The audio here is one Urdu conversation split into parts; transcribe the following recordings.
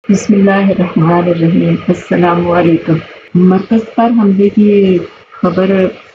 بسم اللہ الرحمن الرحیم۔ السلام علیکم۔ مرکز پر حملے کی خبر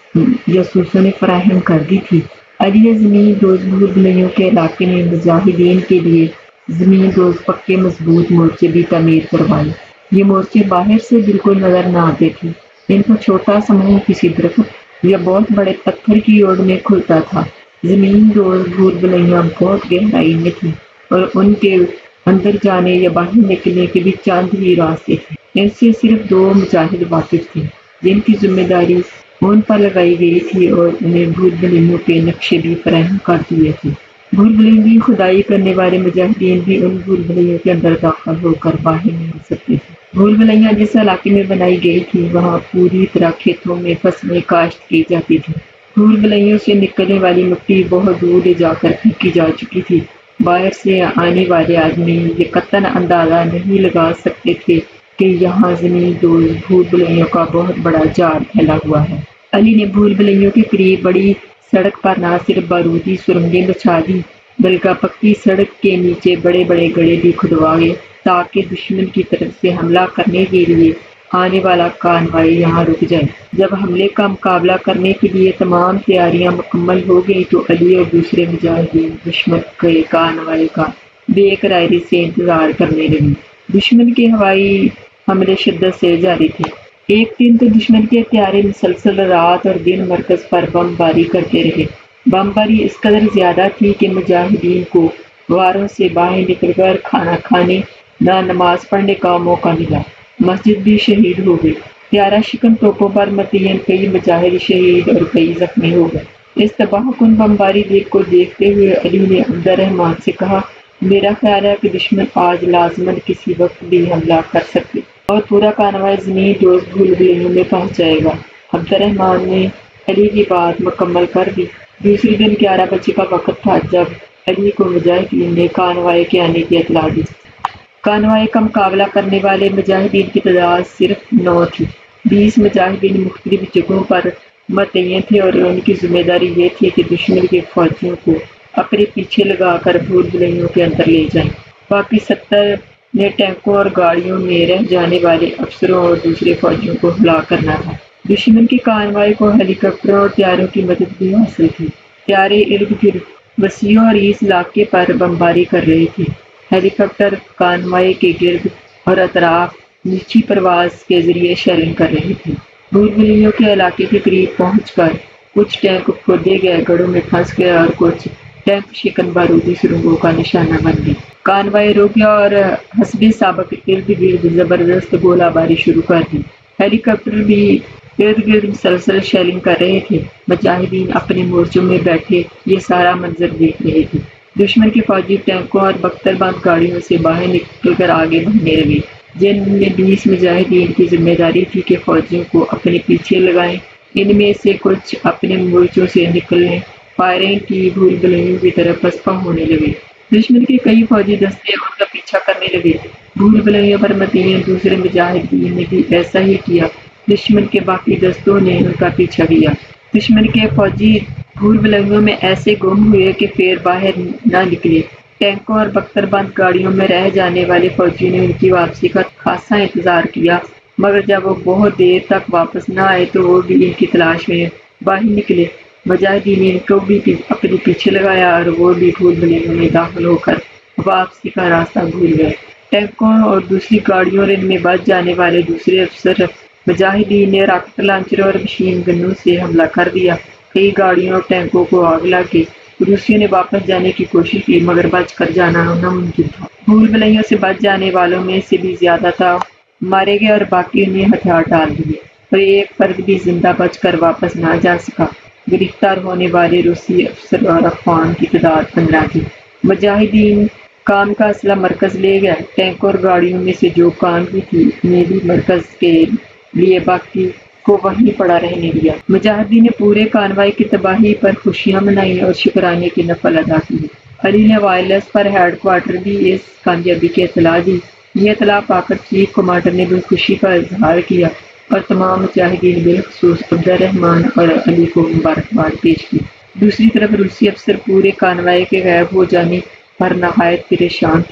جاسوسوں نے فراہم کر دی تھی۔ علی زمین دوز بھول بھلائیوں کے علاقے میں مجاہدین کے لیے زمین دوز پکے مضبوط مورچے بھی تعمیر کروائے۔ یہ مورچے باہر سے بالکل نظر نہ آتے تھے۔ ان پر چھوٹا سموہ کسی درخت یا بہت بڑے پتھر کی اوڑ میں کھلتا تھا۔ زمین دوز بھول بھلائیاں بہت گہرائی میں تھیں اور ان کے اندر جانے یا باہر نکلنے کے بھی چند ہی راستے تھے۔ ان سے صرف 2 مجاہد واقف تھے جن کی ذمہ داری ان پر لگائی گئی تھی اور انہیں بھول بھلائیوں کے نقشے بھی فراہم کر دیے تھے۔ بھول بھلائیوں کی کھدائی کرنے والے مجاہدین بھی ان بھول بھلائیوں کے اندر داخل ہو کر باہر نہیں آ سکتے تھے۔ بھول بھلائیاں جس علاقے میں بنائی گئی تھی وہاں پوری طرح کھیتوں میں فصلیں کاشت کی جاتی تھیں۔ بھول بھلائیوں سے نکلنے والی مٹی بہت دور لے جا کر پھینکی جا چکی تھی۔ باہر سے آنے والے آدمی یہ قطعاً اندازہ نہیں لگا سکتے تھے کہ یہاں زمین دوز بھول بھلائیوں کا بہت بڑا جال پھیلا ہوا ہے۔ علی نے بھول بھلائیوں کے قریب بڑی سڑک پر نہ صرف بارودی سرنگیں بچھا دی بلکہ پکی سڑک کے نیچے بڑے بڑے گڑھے بھی کھدوائے تاکہ دشمن کی طرف سے حملہ کرنے کے لیے آنے والا کانوائے یہاں رک جائے۔ جب حملے کا مقابلہ کرنے کے لیے تمام تیاریاں مکمل ہو گئیں تو علی اور دوسرے مجاہدین دشمن کے کانوائے کا بے قراری سے انتظار کرنے لگے۔ دشمن کے ہوائی حملے شدت سے جاری تھے۔ ایک دن تو دشمن کے طیارے مسلسل رات اور دن مرکز پر بم باری کرتے رہے۔ بم باری اس قدر زیادہ تھی کہ مجاہدین کو غاروں سے باہر نکل کر کھانا کھانے نہ نماز پڑھنے کا موقع ملا۔ مسجد بھی شہید ہو گئی۔ طیارہ شکن توپوں پر متعین کئی مجاہد شہید اور کئی زخمی ہو گئے۔ اس تباہ کن بمباری کو دیکھتے ہوئے علی نے عبد الرحمن سے کہا، میرا خیال ہے کہ دشمن آج لازماً کسی وقت بھی حملہ کر سکتے اور پورا کانوائے زمین دوز بھول بھلائیوں میں پہنچ جائے گا۔ عبد الرحمن نے علی کی بات مکمل کر دی۔ دوسرے دن 11 بجے کا وقت تھا جب علی کو مجاہدین نے کانوائے کے آنے کی اطلاع دی۔ کانوائے کا مقابلہ کرنے والے مجاہدین کی تعداد صرف 9 تھی۔ 20 مجاہدین مختلف جگہوں پر متعین تھے اور ان کی ذمہ داری یہ تھی کہ دشمن کے فوجیوں کو اپنے پیچھے لگا کر بھول بھلائیوں کے اندر لے جائیں۔ باقی 70 نے ٹینکوں اور گاڑیوں میں رہ جانے والے افسروں اور دوسرے فوجیوں کو ہلاک کرنا تھا۔ دشمن کے کانوائے کو ہیلی کاپٹروں اور طیاروں کی مدد بھی حاصل تھی۔ طیارے ارد گرد وسیع اور اس علاقے پر بمباری کر رہے تھے۔ ہیلی کاپٹر کانوائے کے گرد اور اطراف نیچی پرواز کے ذریعے شیلنگ کر رہے تھے۔ بھول بھلائیوں کے علاقے کے قریب پہنچ کر کچھ ٹینک کھودے گئے گڑھوں میں پھنس گئے اور کچھ ٹینک شکن بارودی سرنگوں کا نشانہ بن گئے۔ کانوائے رک گیا اور حسب سابق ارد گرد زبردست گولہ باری شروع کر دی۔ ہیلی کاپٹر بھی ارد گرد مسلسل شیلنگ کر رہے تھے۔ مجاہدین اپنے مورچوں میں بیٹھے یہ سارا منظر دیکھ رہے تھے۔ دشمن کے فوجی ٹینکوں اور بختر بند گاڑیوں سے باہر نکل کر آگے بڑھنے لگے۔ جن میں 20 مجاہدین کی ذمہ داری تھی کہ فوجیوں کو اپنے پیچھے لگائیں۔ ان میں سے کچھ اپنے مورچوں سے نکلنے فائرنگ کی بھول بھلائیوں کی طرف پسپا ہونے لگے۔ دشمن کے کئی فوجی دستے ان کا پیچھا کرنے لگے۔ بھول بھلائیوں پر متعین دوسرے مجاہدین نے بھی ایسا ہی کیا۔ دشمن کے باقی دستوں نے ان کا پیچھا کیا۔ دشمن کے فوجی بھول بھلائیوں میں ایسے گم ہوئے کہ پھر باہر نہ نکلے۔ ٹینکوں اور بختر بند گاڑیوں میں رہ جانے والے فوجیوں نے ان کی واپسی کا خاصا انتظار کیا مگر جب وہ بہت دیر تک واپس نہ آئے تو وہ بھی ان کی تلاش میں باہر نکلے۔ مجاہدین نے ان کو بھی اپنے پیچھے لگایا اور وہ بھی بھول بھلائیوں میں داخل ہو کر واپسی کا راستہ بھول گئے۔ ٹینکوں اور دوسری گاڑیوں اور ان میں بچ جانے والے دوسرے افسر مجاہدین نے راکٹ لانچروں اور مشین گنوں سے حملہ کر دیا۔ کئی گاڑیوں اور ٹینکوں کو آگ لگ گئی۔ روسیوں نے واپس جانے کی کوشش کی مگر بچ کر جانا ناممکن تھا۔ بھول بھلائیوں سے بچ جانے والوں میں سے بھی زیادہ تر مارے گئے اور باقیوں نے ہتھیار ڈال دیے اور ایک فرد بھی زندہ بچ کر واپس نہ جا سکا۔ گرفتار ہونے والے روسی افسر اور افغان کی تعداد 15 تھی۔ مجاہدین کام کا اسلحہ مرکز لے گئے۔ ٹینکوں اور گاڑیوں میں سے جو کام کی تھی انہیں بھی مرکز کے لیے باقی کو وہیں پڑا رہنے دیا۔ مجاہدین نے پورے کانوائے کی تباہی پر خوشیاں منائیں اور شکرانے کی نفل ادا کی۔ علی نے وائرلیس پر ہیڈ کوارٹر بھی اس کامیابی کی اطلاع دی۔ یہ اطلاع پا کر چیف کمانڈر نے بھی خوشی کا اظہار کیا اور تمام مجاہدین بالخصوص عبد الرحمن اور علی کو مبارکباد پیش کی۔ دوسری طرف روسی افسر پورے کانوائے کے غائب ہو جانے پر نہایت پریشان تھے۔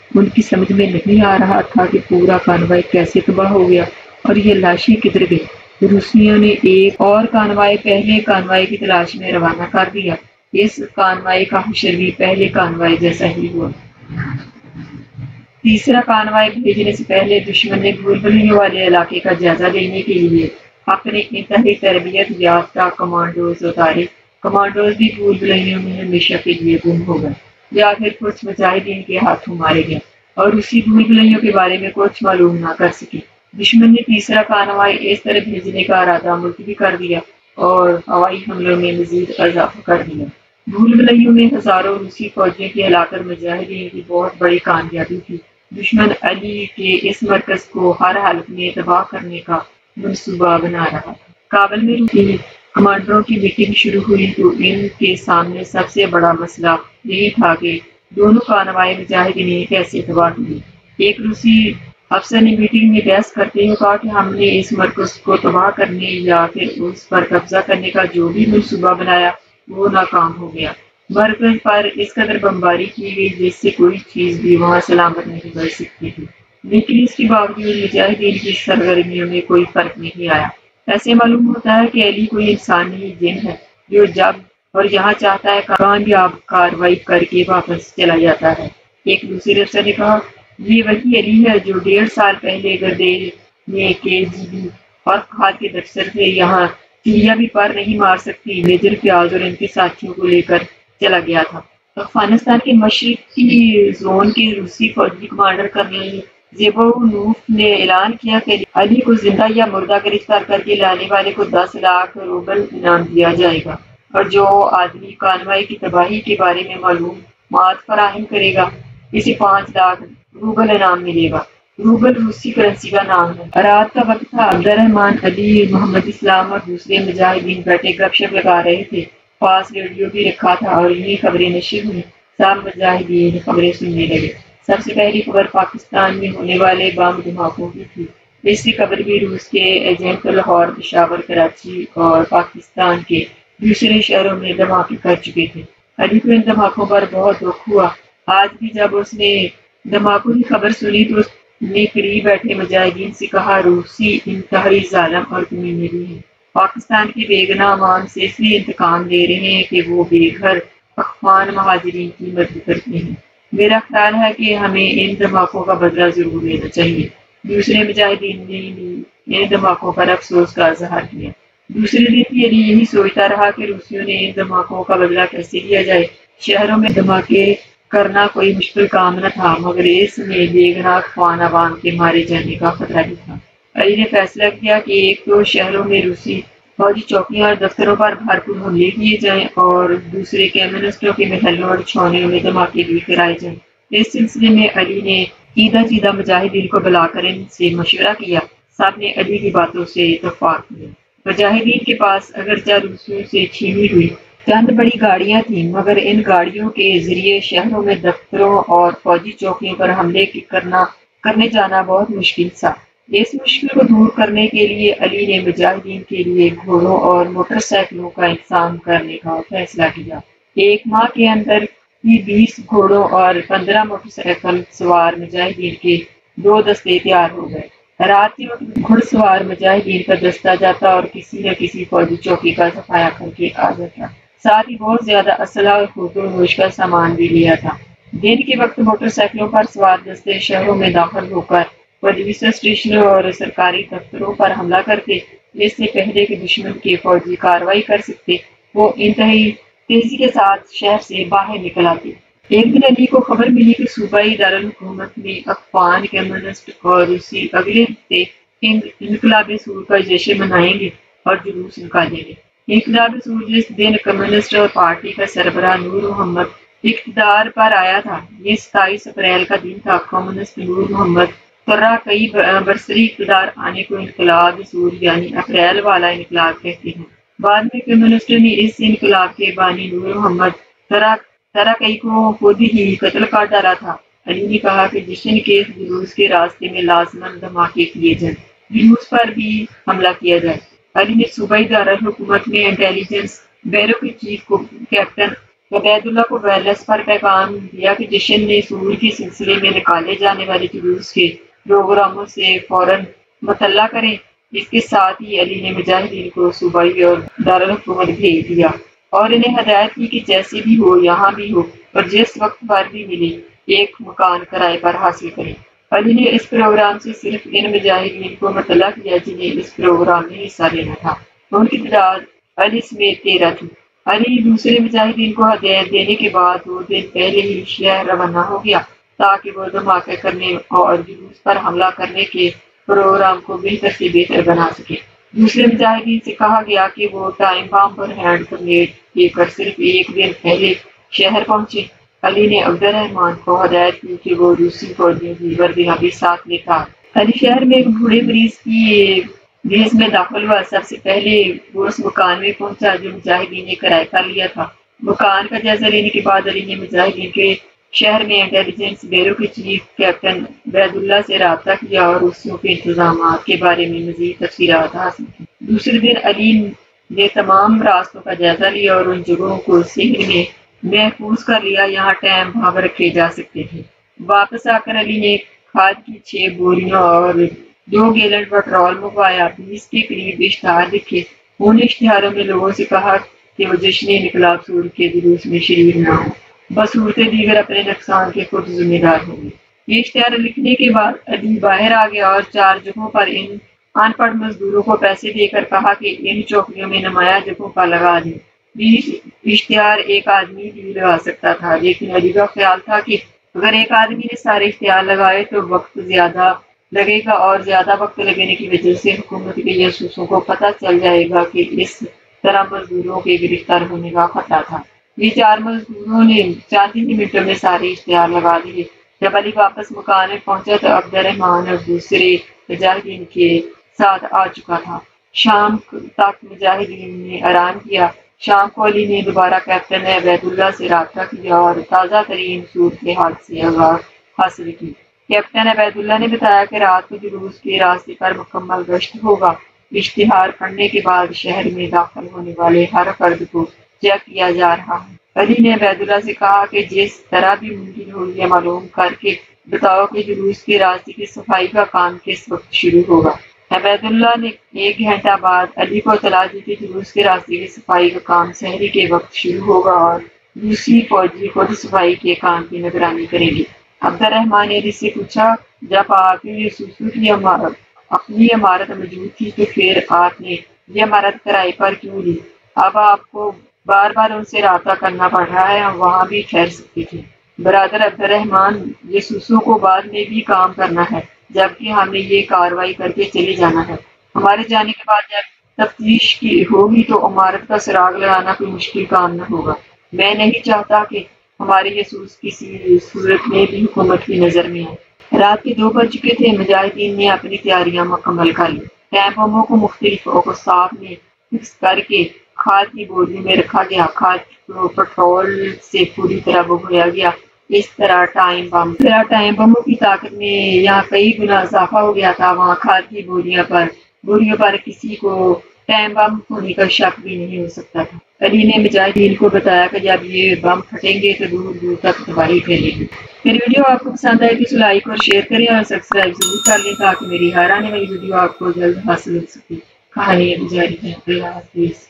ان کی سمجھ میں نہیں آ رہا تھا کہ پورا کانوائے کیسے تباہ ہو گیا اور یہ لاشیں کدھر گئی۔ روسیوں نے ایک اور کانوائے پہلے کانوائے کی تلاش میں روانہ کر دیا۔ اس کانوائے کا حشر بھی پہلے کانوائے جیسا ہی ہوا۔ تیسرا کانوائے بھیجنے سے پہلے دشمن نے بھول بھلیوں والے علاقے کا جائزہ لینے کے لیے اپنے انتہائی تربیت یافتہ کمانڈوز اتارے۔ کمانڈوز بھی بھول بھلیوں میں ہمیشہ کے لیے گم ہو گئے یا پھر کچھ مجاہدین کے ہاتھوں مارے گئے اور اسی بھول بھلیوں کے بارے میں کچھ معلوم نہ کر سکے۔ دشمن نے تیسرا کانوائے اس طرح بھیجنے کا ارادہ ملتوی کر دیا اور ہوائی حملوں میں مزید اضافہ کر دیا۔ بھول بھلیوں میں ہزاروں روسی فوجیوں کی ہلاکت مجاہدین کی بہت بڑی کامیابی تھی۔ دشمن علی کے اس مرکز کو ہر حالت میں تباہ کرنے کا منصوبہ بنا رہا تھا۔ کابل میں روسی کمانڈروں کی میٹنگ شروع ہوئی تو ان کے سامنے سب سے بڑا مسئلہ یہی تھا کہ دونوں کانوائے مجاہدین کیسے تباہ ہوئے۔ ایک روسی افسر نے میٹنگ میں بحث کرتے ہوئے کہا کہ ہم نے اس مرکز کو تباہ کرنے یا پھر اس پر قبضہ کرنے کا جو بھی منصوبہ بنایا وہ ناکام ہو گیا۔ مرکز پر اس قدر بمباری کی گئی جس سے کوئی چیز بھی وہاں سلامت نہیں بچ سکتی تھی، لیکن اس کے باوجود مجاہدین کی سرگرمیوں میں کوئی فرق نہیں آیا۔ ایسے معلوم ہوتا ہے کہ علی کوئی انسانی جن ہے جو جب اور جہاں چاہتا ہے کامیاب کارروائی کر کے واپس چلا جاتا ہے۔ ایک دوسرے افسر نے کہا، یہ وہی علی ہے جو 1.5 سال پہلے گردیل میں KGB اور کھاد کے دفتر سے یہاں چڑیا بھی پر نہیں مار سکتی میجر فیاض اور ان کے ساتھیوں کو لے کر چلا گیا تھا۔ افغانستان کے مشرقی زون کے روسی فوجی کمانڈر کرنل زیبونوف نے اعلان کیا کہ علی کو زندہ یا مردہ گرفتار کر کے لانے والے کو 10 لاکھ روبل انعام دیا جائے گا اور جو آدمی کانوائے کی تباہی کے بارے میں معلومات فراہم کرے گا اسے 5 لاکھ روبل انعام ملے گا۔ روبل روسی کرنسی کا نام ہے۔ رات کا وقت تھا۔ عبد الرحمن علی، محمد اسلام اور دوسرے مجاہدین بیٹھے گپ شپ لگا رہے تھے۔ پاس ریڈیو بھی رکھا تھا اور یہی خبریں نشر ہوئی۔ سب مجاہدین خبریں سننے لگے۔ سب سے پہلی خبر پاکستان میں ہونے والے بم دھماکوں کی تھی۔ اس سے قبل بھی روس کے ایجنٹ لاہور، پشاور، کراچی اور پاکستان کے دوسرے شہروں میں دھماکے کر چکے تھے۔ علی کو ان دھماکوں پر بہت دکھ ہوا۔ آج بھی جب اس نے دھماکوں کی خبر سنی تو اس نے قریب بیٹھے مجاہدین سے کہا، روسی انتہائی ظالم اور کمینے بھی ہیں۔ پاکستان کے بے گناہ عوام سے اس لیے انتقام لے رہے ہیں کہ وہ بے گھر افغان مہاجرین کی مدد کرتے ہیں۔ میرا خیال ہے کہ ہمیں ان دھماکوں کا بدلہ ضرور لینا چاہیے۔ دوسرے مجاہدین نے بھی ان دھماکوں پر افسوس کا اظہار کیا۔ دوسرے دن بھی علی یہی سوچتا رہا کہ روسیوں نے ان دھماکوں کا بدلہ کیسے لیا جائے۔ شہروں میں دھماکے کرنا کوئی مشکل کام نہ تھا مگر اس میں بے گناہ افغان عوام کے مارے جانے کا خطرہ بھی تھا۔ علی نے فیصلہ کیا کہ ایک تو شہروں میں روسی فوجی چوکیوں اور دفتروں پر بھرپور حملے کیے جائیں اور دوسرے کمیونسٹوں کے محلوں اور چھاؤنیوں میں دھماکے بھی کرائے جائیں۔ اس سلسلے میں علی نے چیدہ مجاہدین کو بلا کر ان سے مشورہ کیا۔ سب نے علی کی باتوں سے اتفاق کیا۔ مجاہدین کے پاس اگرچہ روسیوں سے چھینی ہوئی چند بڑی گاڑیاں تھیں مگر ان گاڑیوں کے ذریعے شہروں میں دفتروں اور فوجی چوکیوں پر حملے کرنے جانا بہت مشکل تھا۔ اس مشکل کو دور کرنے کے لیے علی نے مجاہدین کے لیے گھوڑوں اور موٹر سائیکلوں کا انتظام کرنے کا فیصلہ کیا۔ ایک ماہ کے اندر ہی 20 گھوڑوں اور 15 موٹر سائیکل سوار مجاہدین کے 2 دستے تیار ہو گئے۔ رات کے وقت گھڑ سوار مجاہدین کا دستہ جاتا اور کسی نہ کسی فوجی چوکی کا صفایا کر کے آ جاتا۔ ساتھ ہی بہت زیادہ اسلحہ اور خود نوش کا سامان بھی لیا تھا۔ دن کے وقت موٹر سائیکلوں پر سوار دستے شہروں میں داخل ہو کر پولیس اسٹیشنوں اور سرکاری دفتروں پر حملہ کرتے۔ اس سے پہلے کہ دشمن کے فوجی کارروائی کر سکتے وہ انتہائی تیزی کے ساتھ شہر سے باہر نکل آتے۔ ایک دن علی کو خبر ملی کہ صوبائی دارالحکومت میں افغان کمیونسٹ اور روسی اگلے ہفتے انقلاب سور کا جشن منائیں گے اور جلوس نکالیں گے۔ انقلاب سور جس دن کمیونسٹ پارٹی کا سربراہ نور محمد اقتدار پر آیا تھا، یہ 27 اپریل کا دن تھا۔ کمیونسٹ نور محمد ترہ کئی برسری اقتدار آنے کو انقلاب سور یعنی اپریل والا انقلاب کہتے ہیں۔ بعد میں کمیونسٹوں نے اس انقلاب کے بانی نور محمد ترہ کئی کو خود ہی قتل کر ڈالا تھا۔ علی نے کہا کہ جشن کے جلوس کے راستے میں لازماً دھماکے کیے جائیں، جلوس پر بھی حملہ کیا جائے۔ علی نے صوبائی دارالحکومت میں انٹیلیجنس بیورو کے چیف کو کیپٹن عبید اللہ کو ویلس پر پیغام دیا کہ جشن میں سور کے سلسلے میں نکالے جانے والے جلوس کے پروگراموں سے فوراً مطلع کریں۔ اس کے ساتھ ہی علی نے مجاہدین کو صوبائی اور دارالحکومت بھیج دیا اور انہیں ہدایت کی کہ جیسے بھی ہو، یہاں بھی ہو اور جس وقت پر بھی ملے، ایک مکان کرائے پر حاصل کریں۔ علی نے اس پروگرام سے صرف ان مجاہدین کو مطلع کیا جنہیں اس پروگرام میں حصہ لینا تھا۔ ان کی تعداد علی سمیت 13 تھی۔ علی دوسرے مجاہدین کو ہدایت دینے کے بعد 2 دن پہلے ہی شہر روانہ ہو گیا تاکہ وہ دھماکے کرنے اور جلوس پر حملہ کرنے کے پروگرام کو بہتر سے بہتر بنا سکے۔ دوسرے مجاہدین سے کہا گیا کہ وہ ٹائم بم پر ہینڈ گرینیڈ لے کر صرف 1 دن پہلے شہر پہنچے۔ علی نے عبد الرحمن کو ہدایت کی کہ وہ روسی فوجیوں کی وردیاں بھی ساتھ لے کر علی شہر میں ایک بوڑھے مریض کی گیز میں داخل ہوا۔ سب سے پہلے وہ اس مکان میں پہنچا جو مجاہدین نے کرایہ کر لیا تھا۔ مکان کا جائزہ لینے کے بعد علی نے مجاہدین کے شہر میں انٹیلیجنس بیورو کے چیف کیپٹن عبید اللہ سے رابطہ کیا اور روسیوں کے انتظامات کے بارے میں مزید تفصیلات حاصل کی۔ دوسرے دن علی نے تمام راستوں کا جائزہ لیا اور ان جگہوں کو شہر میں محفوظ کر لیا جہاں ٹائم بم رکھے جا سکتے تھے۔ واپس آ کر علی نے کھاد کی 6 بوریاں اور 2 گیلن پٹرول منگوایا۔ 20 کے قریب اشتہار لکھے۔ ان اشتہاروں میں لوگوں سے کہا کہ وہ جشن انقلاب سور کے جلوس میں شریک نہ ہوں، بصورت دیگر اپنے نقصان کے خود ذمہ دار ہوں گے۔ یہ اشتہار لکھنے کے بعد علی باہر آ گیا اور 4 جگہوں پر ان پڑھ مزدوروں کو پیسے دے کر کہا کہ ان چوکیوں میں نمایاں جگہوں پر لگا دیں۔ 20 اشتہار ایک آدمی بھی لگا سکتا تھا، لیکن علی کا خیال تھا کہ اگر ایک آدمی نے سارے اشتہار لگائے تو وقت زیادہ لگے گا اور زیادہ وقت لگنے کی وجہ سے حکومت کے جاسوسوں کو پتہ چل جائے گا کہ اس طرح مزدوروں کے گرفتار ہونے کا خطرہ تھا۔ یہ 4 مزدوروں نے چند ہی منٹوں میں سارے اشتہار لگا دیے۔ جب علی واپس مکان میں پہنچا تو عبد الرحمن اور دوسرے مجاہدین کے ساتھ آ چکا تھا۔ شام تک مجاہدین نے آرام کیا۔ شام کو علی نے دوبارہ کیپٹن عبید اللہ سے رابطہ کیا اور تازہ ترین صورتحال سے آگاہ حاصل کی۔ کیپٹن عبید اللہ نے بتایا کہ رات کو جلوس کے راستے پر مکمل گشت ہوگا۔ اشتہار پڑھنے کے بعد شہر میں داخل ہونے والے ہر فرد کو چیک کیا جا رہا ہے۔ علی نے عبید اللہ سے کہا کہ جس طرح بھی ممکن ہو یہ معلوم کر کے بتاؤ کہ جلوس کے راستے کی صفائی کا کام کس وقت شروع ہوگا۔ عبید اللہ نے 1 گھنٹہ بعد علی کو اطلاع دی کہ جلوس کے راستے کی صفائی کا کام سحری کے وقت شروع ہوگا اور روسی فوجی خود صفائی کے کام کی نگرانی کریں گے۔ عبد الرحمن نے علی سے پوچھا، جب آپ کی یسوع کی اپنی عمارت موجود تھی تو پھر آپ نے یہ عمارت کرائے پر کیوں لی؟ اب آپ کو بار بار ان سے رابطہ کرنا پڑ رہا ہے، ہم وہاں بھی ٹھہر سکتے تھے۔ برادر عبد الرحمن، یسوع کو بعد میں بھی کام کرنا ہے جبکہ ہمیں یہ کاروائی کر کے چلے جانا ہے۔ ہمارے جانے کے بعد جب تفتیش کی ہوگی تو عمارت کا سراغ لگانا کوئی مشکل کام نہ ہوگا۔ میں نہیں چاہتا کہ ہمارے یسوع کسی صورت میں بھی حکومت کی نظر میں آئے۔ رات کے 2 بج چکے تھے۔ مجاہدین نے اپنی تیاریاں مکمل کر لی۔ ٹائم بموں کو مختلف اوقاف میں فکس کر کے کھاد کی بوریوں میں رکھا گیا۔ کھاد کو پٹرول سے پوری طرح بھگویا گیا۔ اس طرح ٹائم بموں کی طاقت میں یہاں کئی گنا اضافہ ہو گیا تھا۔ وہاں کھاد کی بوریوں پر کسی کو ٹائم بم ہونے کا شک بھی نہیں ہو سکتا تھا۔ علی نے مجاہدین کو بتایا کہ جب یہ بم پھٹیں گے تو دور دور تک تباہی پھیلے گی۔ میری ویڈیو آپ کو پسند آئے تو لائک اور شیئر کریں اور سبسکرائب ضرور کر لیں تاکہ میری ہر آنے والی ویڈیو آپ کو جلد حاصل ہو سکے۔ کہانی ابھی جاری ہے۔ اللہ حافظ۔